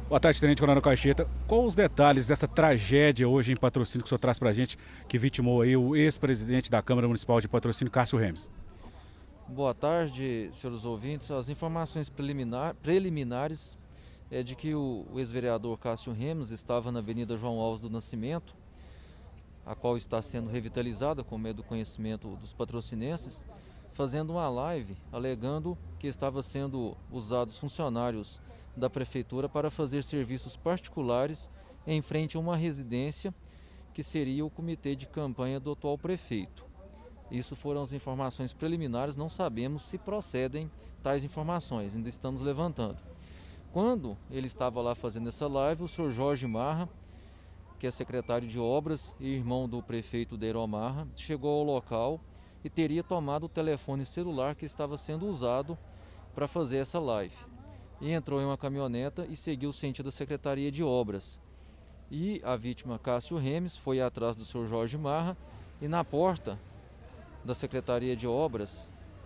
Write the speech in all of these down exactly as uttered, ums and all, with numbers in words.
Boa tarde, Tenente Coronel Caixeta. Quais os detalhes dessa tragédia hoje em Patrocínio que o senhor traz pra gente, que vitimou aí o ex-presidente da Câmara Municipal de Patrocínio, Cássio Remes? Boa tarde, senhores ouvintes. As informações preliminar, preliminares é de que o, o ex-vereador Cássio Remes estava na Avenida João Alves do Nascimento, a qual está sendo revitalizada com medo do conhecimento dos patrocinenses, fazendo uma live alegando que estava sendo usados funcionários da prefeitura para fazer serviços particulares em frente a uma residência que seria o comitê de campanha do atual prefeito. Isso foram as informações preliminares, não sabemos se procedem tais informações, ainda estamos levantando. Quando ele estava lá fazendo essa live, o senhor Jorge Marra, que é secretário de obras e irmão do prefeito Deiro Marra, chegou ao local e teria tomado o telefone celular que estava sendo usado para fazer essa live. E entrou em uma caminhoneta e seguiu o sentido da Secretaria de Obras. E a vítima, Cássio Remes, foi atrás do senhor Jorge Marra e na porta da Secretaria de Obras,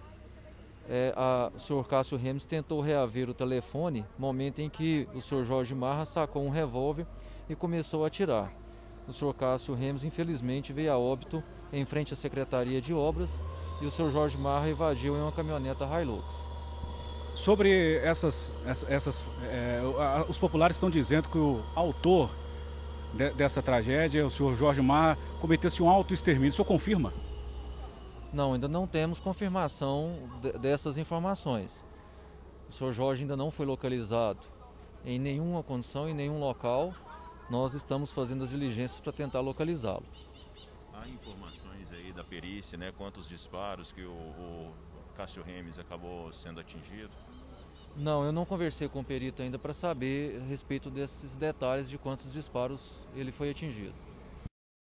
é, a, o senhor Cássio Remes tentou reaver o telefone, momento em que o senhor Jorge Marra sacou um revólver e começou a atirar. O senhor Cássio Remes, infelizmente, veio a óbito em frente à Secretaria de Obras e o senhor Jorge Marra evadiu em uma caminhoneta Hilux. Sobre essas, essas é, os populares estão dizendo que o autor de, dessa tragédia, o senhor Jorge Marra, cometeu-se um autoextermínio. O senhor confirma? Não, ainda não temos confirmação de, dessas informações. O senhor Jorge ainda não foi localizado em nenhuma condição, em nenhum local. Nós estamos fazendo as diligências para tentar localizá-lo. Há informações aí da perícia, né? Quantos disparos que o, o Cássio Remes acabou sendo atingido? Não, eu não conversei com o perito ainda para saber a respeito desses detalhes de quantos disparos ele foi atingido.